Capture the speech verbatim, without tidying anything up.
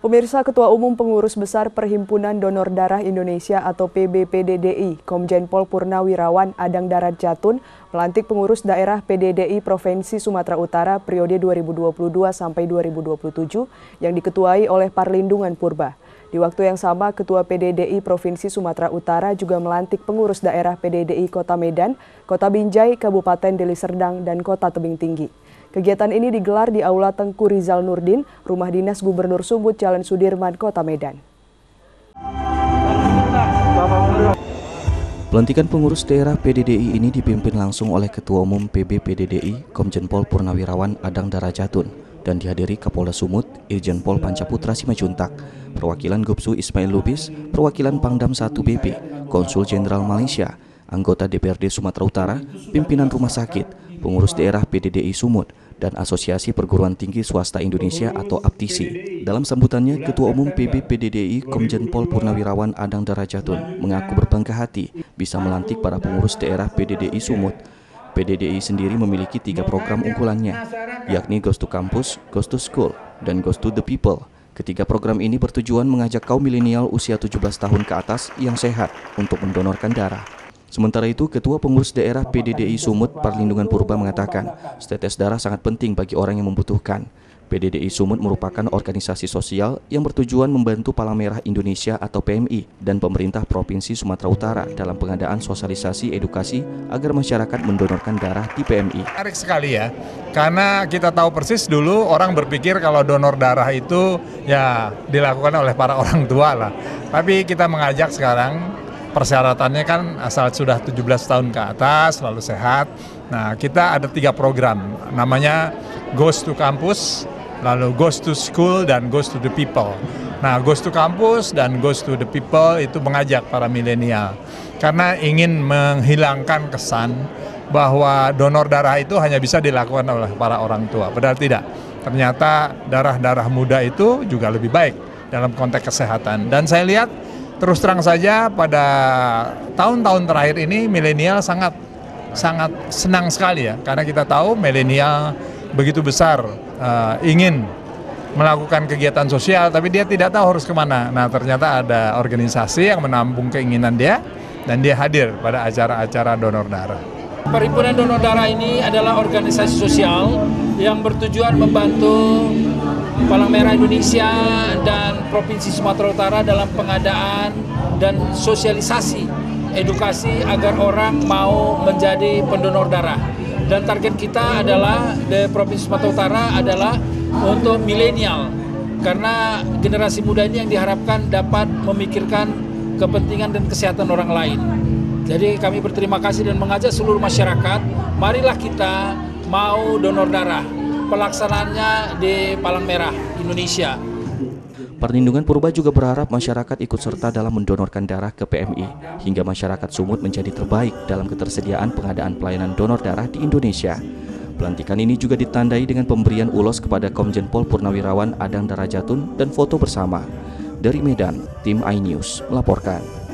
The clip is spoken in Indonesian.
Pemirsa, Ketua Umum Pengurus Besar Perhimpunan Donor Darah Indonesia atau P B P D D I, Komjen Pol Purnawirawan Adang Darat Jatun, melantik pengurus daerah P D D I Provinsi Sumatera Utara periode dua ribu dua puluh dua sampai dua ribu dua puluh tujuh yang diketuai oleh Parlindungan Purba. Di waktu yang sama, Ketua P D D I Provinsi Sumatera Utara juga melantik pengurus daerah P D D I Kota Medan, Kota Binjai, Kabupaten Deli Serdang, dan Kota Tebing Tinggi. Kegiatan ini digelar di Aula Tengku Rizal Nurdin, Rumah Dinas Gubernur Sumut, Jalan Sudirman, Kota Medan. Pelantikan pengurus daerah P D D I ini dipimpin langsung oleh Ketua Umum P B P D D I, Komjen Pol Purnawirawan Adang Darat Jatun, dan dihadiri Kapolda Sumut, Irjen Pol Pancaputra Simajuntak, perwakilan Gopsu Ismail Lubis, perwakilan Pangdam satu B P, Konsul Jenderal Malaysia, anggota D P R D Sumatera Utara, pimpinan rumah sakit, pengurus daerah P D D I Sumut, dan Asosiasi Perguruan Tinggi Swasta Indonesia atau A P T I S I. Dalam sambutannya, Ketua Umum P B P D D I Komjen Pol Purnawirawan Adang Darat Jatun mengaku berbangga hati bisa melantik para pengurus daerah P D D I Sumut. P D D I sendiri memiliki tiga program unggulannya, yakni Goes to Campus, Goes to School, dan Goes to the People. Ketiga program ini bertujuan mengajak kaum milenial usia tujuh belas tahun ke atas yang sehat untuk mendonorkan darah. Sementara itu, Ketua Pengurus Daerah P D D I Sumut Parlindungan Purba mengatakan, setetes darah sangat penting bagi orang yang membutuhkan. P D D I Sumut merupakan organisasi sosial yang bertujuan membantu Palang Merah Indonesia atau P M I dan pemerintah Provinsi Sumatera Utara dalam pengadaan sosialisasi edukasi agar masyarakat mendonorkan darah di P M I. Menarik sekali ya, karena kita tahu persis dulu orang berpikir kalau donor darah itu ya dilakukan oleh para orang tua lah. Tapi kita mengajak sekarang, persyaratannya kan asal sudah tujuh belas tahun ke atas, lalu sehat. Nah, kita ada tiga program, namanya Goes to Campus, lalu Goes to School, dan Goes to the People. Nah, Goes to Campus dan Goes to the People itu mengajak para milenial, karena ingin menghilangkan kesan bahwa donor darah itu hanya bisa dilakukan oleh para orang tua. Padahal tidak, ternyata darah-darah muda itu juga lebih baik dalam konteks kesehatan. Dan saya lihat terus terang saja pada tahun-tahun terakhir ini milenial sangat sangat senang sekali ya, karena kita tahu milenial begitu besar uh, ingin melakukan kegiatan sosial, tapi dia tidak tahu harus kemana. Nah, ternyata ada organisasi yang menampung keinginan dia dan dia hadir pada acara-acara donor darah. Perhimpunan Donor Darah ini adalah organisasi sosial yang bertujuan membantu Palang Merah Indonesia dan Provinsi Sumatera Utara dalam pengadaan dan sosialisasi edukasi agar orang mau menjadi pendonor darah. Dan target kita adalah di Provinsi Sumatera Utara adalah untuk milenial, karena generasi muda ini yang diharapkan dapat memikirkan kepentingan dan kesehatan orang lain. Jadi kami berterima kasih dan mengajak seluruh masyarakat, marilah kita mau donor darah. Pelaksanaannya di Palang Merah Indonesia. Parlindungan Purba juga berharap masyarakat ikut serta dalam mendonorkan darah ke P M I, hingga masyarakat Sumut menjadi terbaik dalam ketersediaan pengadaan pelayanan donor darah di Indonesia. Pelantikan ini juga ditandai dengan pemberian ulos kepada Komjen Pol Purnawirawan Adang Darat Jatun dan foto bersama. Dari Medan, tim iNews melaporkan.